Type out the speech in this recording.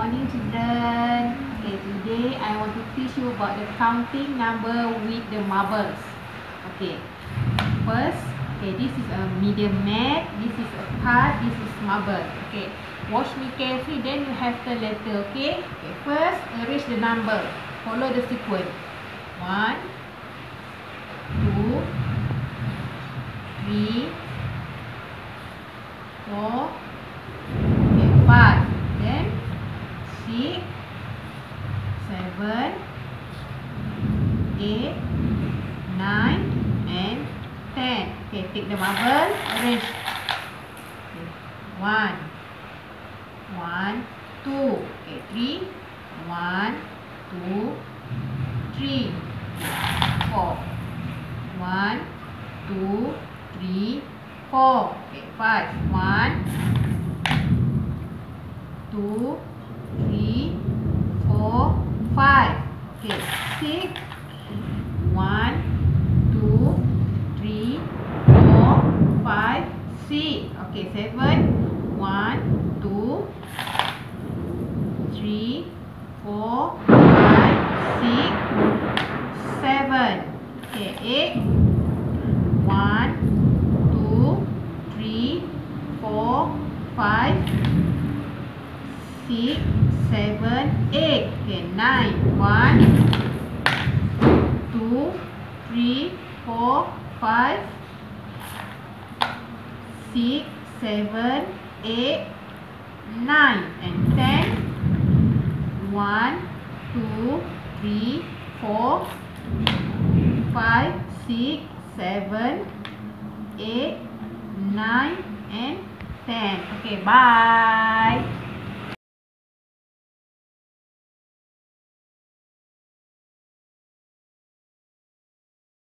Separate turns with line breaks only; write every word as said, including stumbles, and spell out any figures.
morning, children. Okay, today I want to teach you about the counting number with the marbles. Okay, first, okay, this is a medium mat, this is a card, this is marble. Okay, watch me carefully, then you have the letter. Okay, okay, first arrange the number, follow the sequence. One, two, three, four, okay, five, then six, seven, eight, nine, and ten. Okay, take the marble, arrange. Okay, one, one, two. Okay, three, one, two, three, four, one, two, three, four. Okay, five, one, two, three, four, five. Okay, six, one, two, three, four, five, six. Okay, seven, one, two, three, four, five, six, seven. Okay, eight, one, two, three, four, five, six, seven, eight. Okay, nine, one, two, three, four, five, six, seven, eight, nine, and ten. One, two, three, four, five, six, seven, eight, nine, and ten. Okay, bye.